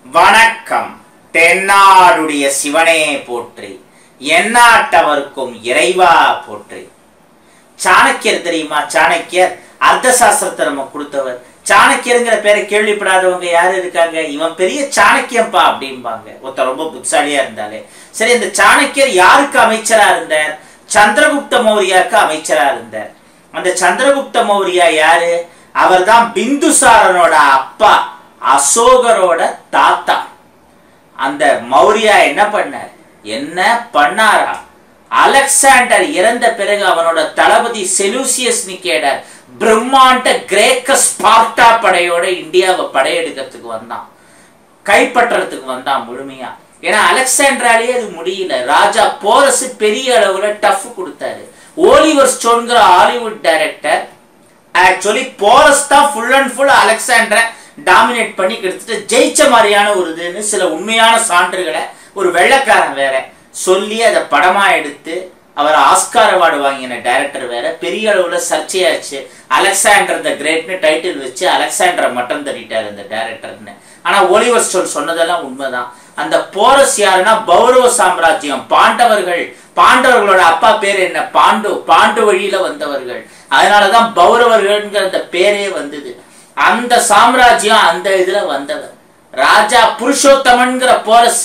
வணக்கம். தென்னாடுடைய சிவனே போற்றி, எந்நாட்டவர்க்கும் இறைவா போற்றி. சாணக்கியர் தெரியுமா? சாணக்கியர் அர்த்தசாஸ்திரத்தை நம்ம கொடுத்தவர். சாணக்கியருங்கிற பேரை கேள்விப்படாதவங்க யாரு இருக்காங்க? இவன் பெரிய சாணக்கியம்பா அப்படிம்பாங்க ஒருத்தர் ரொம்ப புத்திசாலியா இருந்தாலே. சரி, இந்த சாணக்கியர் யாருக்கு அமைச்சரா இருந்தார்? சந்திரகுப்த மௌரியாவுக்கு அமைச்சரா இருந்தார். அந்த சந்திரகுப்த மௌரியா யாரு? அவர் தான் பிந்துசாரனோட அப்பா, அசோகரோட தாத்தா. அந்த மௌரியா என்ன பண்ணார்? என்ன பண்ணாரா? அலெக்சாண்டர் இறந்த பிறகு அவனோட தளபதி செலூசியஸ் நிக்கேடர் பிரம்மாண்ட கிரேக்க ஸ்பார்ட்டா படையோட இந்தியாவை படையெடுக்கிறதுக்கு வந்தான், கைப்பற்றதுக்கு வந்தான் முழுமையா. ஏன்னா அலெக்சாண்டராலேயே அது முடியல. ராஜா போரஸ் பெரிய அளவுல டஃப் கொடுத்தாரு. ஓலிவர் ஸ்டோன்கிற ஹாலிவுட் டைரக்டர் ஆக்சுவலி போரஸ் தான் ஃபுல் அண்ட் ஃபுல் அலெக்சாண்டரை டாமினேட் பண்ணி கிட்டத்தட்ட ஜெயிச்ச மாதிரியான ஒரு இதுன்னு சில உண்மையான சான்றுகளை ஒரு வெள்ளைக்காரன் வேற சொல்லி அதை படமா எடுத்து அவர் ஆஸ்கார் அவார்டு வாங்கின டைரக்டர் வேற. பெரிய அளவுல சர்ச்சையாச்சு. அலெக்சாண்டர் த கிரேட்னு டைட்டில் வச்சு அலெக்சாண்டரை மட்டும் தட்டிட்டாரு இந்த டைரக்டர்னு. ஆனா ஓலிவர் ஸ்டோன் சொன்னதெல்லாம் உண்மைதான். அந்த போரஸ் யாருன்னா பௌரவ சாம்ராஜ்யம், பாண்டவர்கள். பாண்டவர்களோட அப்பா பேர் என்ன? பாண்டு. பாண்டு வழியில வந்தவர்கள். அதனாலதான் பௌரவர்கள்ங்கிற அந்த பேரே வந்தது. அந்த சாம்ராஜ்யம் அந்த இதுல வந்தவர் ராஜா புருஷோத்தமன்கிற போரஸ்.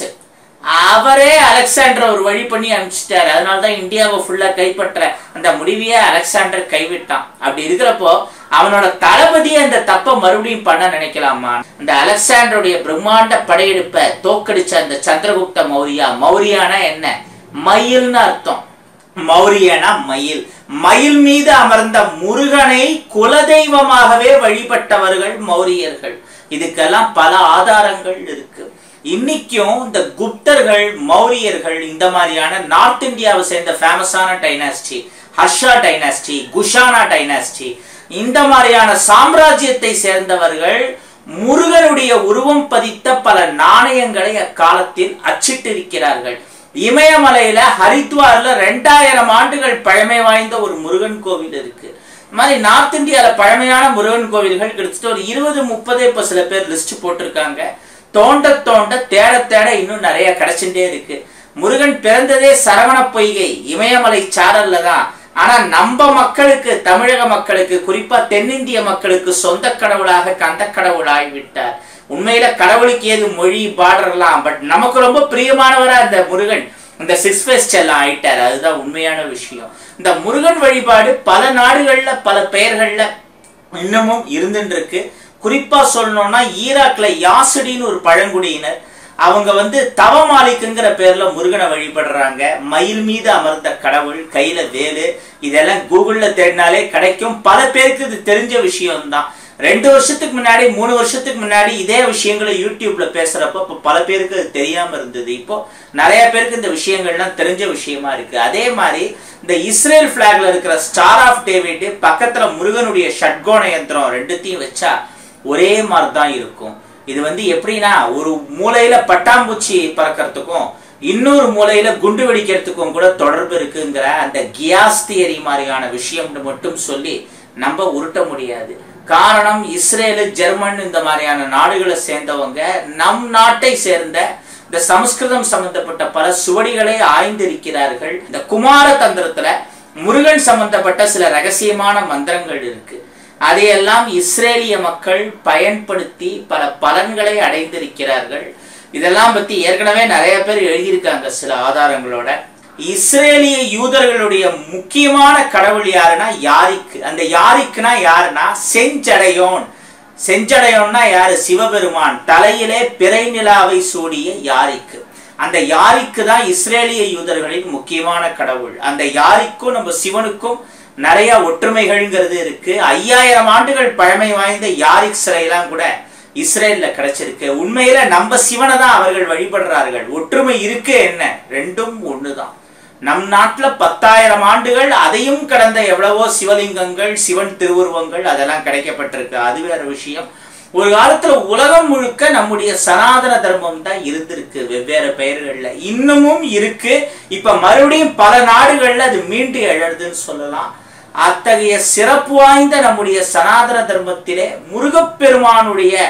அவரே அலெக்சாண்டர் ஒரு வழி பண்ணி அனுப்பிச்சிட்டாரு. அதனாலதான் இந்தியாவை ஃபுல்லா கைப்பற்ற அந்த முடிவையே அலெக்சாண்டர் கைவிட்டான். அப்படி இருக்கிறப்போ அவனோட தளபதியை அந்த தப்ப மறுபடியும் பண்ண நினைக்கலாமா? அந்த அலெக்சாண்டருடைய பிரம்மாண்ட படையெடுப்பை தோக்கடிச்ச அந்த சந்திரகுப்த மௌரியா. மௌரியானா என்ன? மயில்னு அர்த்தம். மௌரியனா மயில். மயில் மீது அமர்ந்த முருகனை குலதெய்வமாகவே வழிபட்டவர்கள் மௌரியர்கள். இதுக்கெல்லாம் பல ஆதாரங்கள் இருக்கு. இன்னைக்கும் இந்த குப்தர்கள், மௌரியர்கள், இந்த மாதிரியான நார்த் இந்தியாவை சேர்ந்த ஃபேமஸான dynasty, Harsha dynasty, Kushana dynasty, இந்த மாதிரியான சாம்ராஜ்யத்தை சேர்ந்தவர்கள் முருகனுடைய உருவம் பதித்த பல நாணயங்களை அக்காலத்தில் அச்சிட்டிருக்கிறார்கள். இமயமலையில ஹரித்வார்ல 2000 ஆண்டுகள் பழமை வாய்ந்த ஒரு முருகன் கோவில் இருக்கு. இந்த மாதிரி நார்த் இந்தியால பழமையான முருகன் கோவில்கள் கிட்டத்தட்ட ஒரு 20-30 இப்ப சில பேர் லிஸ்ட் போட்டிருக்காங்க. தோண்ட தோண்ட தேட தேட இன்னும் நிறைய கிடைச்சுட்டே இருக்கு. முருகன் பிறந்ததே சரவண பொய்கை இமயமலை சாரல்ல தான். ஆனா நம்ம மக்களுக்கு, தமிழக மக்களுக்கு, குறிப்பா தென்னிந்திய மக்களுக்கு சொந்த கடவுளாக கந்த கடவுளாகி விட்டார். உண்மையில கடவுளுக்கு ஏது மொழி பார்டர்லாம், பட் நமக்கு ரொம்ப பிரியமானவரா இந்த முருகன் இந்த 6 ஃபேஸ் எல்லாம் ஆயிட்டார். அதுதான் உண்மையான விஷயம். இந்த முருகன் வழிபாடு பல நாடுகள்ல பல பெயர்கள்ல இன்னமும் இருந்துட்டு இருக்கு. குறிப்பா சொல்லணும்னா ஈராக்ல யாசிடின்னு ஒரு பழங்குடியினர், அவங்க தவமாலிக்குங்கிற பேர்ல முருகனை வழிபடுறாங்க. மயில் மீது அமர்ந்த கடவுள், கையில வேலு. இதெல்லாம் கூகுள்ல தேடினாலே கிடைக்கும். பல பேருக்கு இது தெரிஞ்ச விஷயம்தான். 2 வருஷத்துக்கு முன்னாடி 3 வருஷத்துக்கு முன்னாடி இதே விஷயங்களை யூடியூப்ல பேசுறப்ப இப்ப பல பேருக்கு அது தெரியாம இருந்தது. இப்போ நிறைய பேருக்கு இந்த விஷயங்கள்லாம் தெரிஞ்ச விஷயமா இருக்கு. அதே மாதிரி இந்த இஸ்ரேல் பிளாக்ல இருக்கிற ஸ்டார் ஆஃப் டேவிட் பக்கத்துல முருகனுடைய ஷட்கோண யந்திரம் ரெண்டுத்தையும் வச்சா ஒரே மாதிரி தான் இருக்கும். இது எப்படின்னா, ஒரு மூலையில பட்டாம்பூச்சி பறக்கிறதுக்கும் இன்னொரு மூலையில குண்டு வெடிக்கிறதுக்கும் கூட தொடர்பு இருக்குங்கிற அந்த கியாஸ் தியரி மாதிரியான விஷயம்னு மட்டும் சொல்லி நம்ம உருட்ட முடியாது. காரணம், இஸ்ரேலு, ஜெர்மன் இந்த மாதிரியான நாடுகளை சேர்ந்தவங்க நம் நாட்டை சேர்ந்த இந்த சமஸ்கிருதம் சம்பந்தப்பட்ட பல சுவடிகளை ஆய்ந்திருக்கிறார்கள். இந்த குமார தந்திரத்துல முருகன் சம்பந்தப்பட்ட சில ரகசியமான மந்திரங்கள் இருக்கு. அதையெல்லாம் இஸ்ரேலிய மக்கள் பயன்படுத்தி பல பலன்களை அடைந்திருக்கிறார்கள். இதெல்லாம் பத்தி ஏற்கனவே நிறைய பேர் எழுதியிருக்காங்க சில ஆதாரங்களோட. இஸ்ரேலிய யூதர்களுடைய முக்கியமான கடவுள் யாருன்னா யாரிக்கு. அந்த யாரிக்குனா யாருன்னா செஞ்சடையோன். செஞ்சடையோன்னா யாரு? சிவபெருமான். தலையிலே பிறை நிலாவை சூடிய யாரிக்கு. அந்த யாரிக்கு தான் இஸ்ரேலிய யூதர்களின் முக்கியமான கடவுள். அந்த யாரிக்கும் நம்ம சிவனுக்கும் நிறைய ஒற்றுமைகள்ங்கிறது இருக்கு. 5000 ஆண்டுகள் பழமை வாய்ந்த யாரிக் சிலையெல்லாம் கூட இஸ்ரேல்ல கிடைச்சிருக்கு. உண்மையில நம்ம சிவனை தான் அவர்கள் வழிபடுறார்கள். ஒற்றுமை இருக்கு என்ன? ரெண்டும் ஒண்ணுதான். நம் நாட்டுல 10,000 ஆண்டுகள் அதையும் கடந்த எவ்வளவோ சிவலிங்கங்கள், சிவன் திருவுருவங்கள் அதெல்லாம் கிடைக்கப்பட்டிருக்கு. அது வேற விஷயம். ஒரு காலத்துல உலகம் முழுக்க நம்முடைய சனாதன தர்மம் தான் இருந்திருக்கு, வெவ்வேறு பெயர்கள்ல இன்னமும் இருக்கு. இப்ப மறுபடியும் பல நாடுகள்ல அது மீண்டு எழறதுன்னு சொல்லலாம். அத்தகைய சிறப்பு வாய்ந்த நம்முடைய சனாதன தர்மத்திலே முருகப்பெருமானுடைய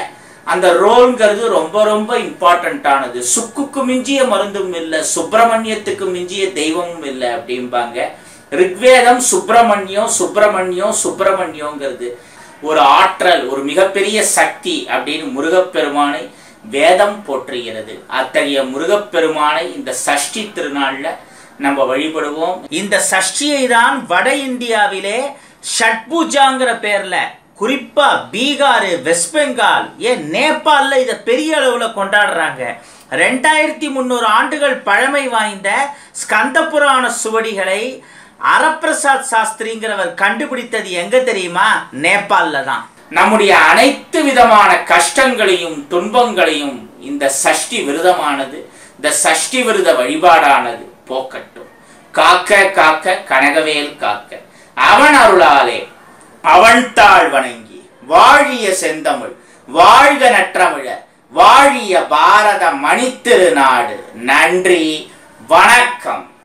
அந்த ரோல்ங்கிறது ரொம்ப ரொம்ப இம்பார்ட்டன்டானது. சுக்குக்கு மிஞ்சிய மருந்தும் இல்லை, சுப்பிரமணியத்துக்கு மிஞ்சிய தெய்வமும் இல்லை அப்படிம்பாங்க. ரிக்வேதம் சுப்பிரமணியம் சுப்பிரமணியம் சுப்பிரமணியங்கிறது ஒரு ஆற்றல், ஒரு மிகப்பெரிய சக்தி அப்படின்னு முருகப்பெருமானை வேதம் போற்றுகிறது. அத்தகைய முருகப்பெருமானை இந்த சஷ்டி திருநாள்ல நம்ம வழிபடுவோம். இந்த சஷ்டியை தான் வட இந்தியாவிலே ஷட்பூஜாங்கிற பேர்ல, குறிப்பா பீகார், வெஸ்ட் பெங்கால், ஏன் நேபாளில் இதை பெரிய அளவில் கொண்டாடுறாங்க. 2300 ஆண்டுகள் பழமை வாய்ந்த ஸ்கந்த புராண சுவடிகளை அரப்பிரசாத் சாஸ்திரிங்கிறவர் கண்டுபிடித்தது எங்க தெரியுமா? நேபாளில் தான். நம்முடைய அனைத்து விதமான கஷ்டங்களையும் துன்பங்களையும் இந்த சஷ்டி விரதமானது, இந்த சஷ்டி விரத வழிபாடானது போக்கட்டும். காக்க காக்க கனகவேல் காக்க, அவன் அருளாலே அவன் தாழ் வணங்கி வாழிய செந்தமிழ் வாழ்க நற்றமிழர் வாழிய பாரத மணித்திருநாடு. நன்றி, வணக்கம்.